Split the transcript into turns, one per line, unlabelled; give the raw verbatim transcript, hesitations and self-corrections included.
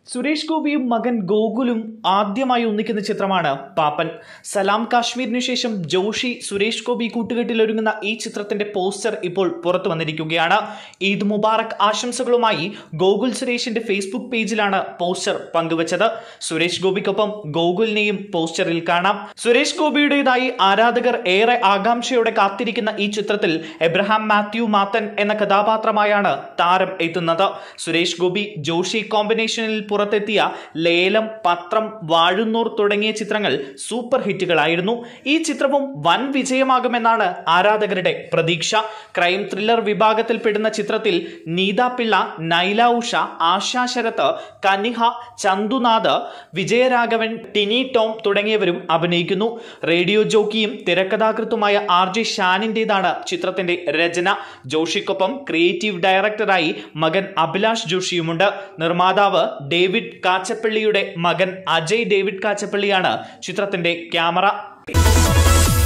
സുരേഷ് ഗോപിയും മകൻ ഗോകുലും ആദ്യമായി ഒന്നിക്കുന്ന ചിത്രമാണ് പാപ്പൻ. സലാം കാശ്മീരിനു ശേഷം ജോഷി സുരേഷ് ഗോപി കൂട്ടുകെട്ടിൽ ഒരുങ്ങുന്ന ഈ ചിത്രത്തിന്റെ പോസ്റ്റർ ഇപ്പോൾ പുറത്തു വന്നിരിക്കുകയാണ്. ഈദ് മുബാറക് ആശംസകളുമായി ഗോകുൽ സുരേഷിന്റെ ഫേസ്ബുക്ക് പേജിലാണ് പോസ്റ്റർ പങ്കുവച്ചത്. സുരേഷ് ഗോപിക്കൊപ്പം ഗോകുലിനെയും പോസ്റ്ററിൽ കാണാം. സുരേഷ് ഗോപിയുടേതായി ആരാധകർ ഏറെ ആകാംക്ഷയോടെ കാത്തിരിക്കുന്ന ഈ ചിത്രത്തിൽ എബ്രഹാം മാത്യു മാത്തൻ എന്ന കഥാപാത്രമായാണ് താരം എത്തുന്നത്. സുരേഷ് ഗോപി ജോഷി കോമ്പിനേഷനിൽ പുറത്തെത്തിയ ലേലം, പത്രം, വാഴുന്നൂർ തുടങ്ങിയ ചിത്രങ്ങൾ സൂപ്പർ ഹിറ്റുകളായിരുന്നു. ഈ ചിത്രവും വൻ വിജയമാകുമെന്നാണ് ആരാധകരുടെ പ്രതീക്ഷ. ക്രൈം ത്രില്ലർ വിഭാഗത്തിൽപ്പെടുന്ന ചിത്രത്തിൽ നീത പിള്ള, നൈല ഉഷ, ആശാ ശരത്ത്, കനിഹ, ചന്തുനാഥ്, വിജയരാഘവൻ, ടിനി ടോം തുടങ്ങിയവരും അഭിനയിക്കുന്നു. റേഡിയോ ജോക്കിയും തിരക്കഥാകൃത്തുമായ ആർ ജെ ഷാനിന്റേതാണ് ചിത്രത്തിന്റെ രചന. ജോഷിക്കൊപ്പം ക്രിയേറ്റീവ് ഡയറക്ടറായി മകൻ അഭിലാഷ് ജോഷിയുമുണ്ട്. നിർമ്മാതാവ് ഡേവിഡ് കാച്ചപ്പള്ളിയുടെ മകൻ അജയ് ഡേവിഡ് കാച്ചപ്പള്ളിയാണ് ചിത്രത്തിന്റെ ക്യാമറ.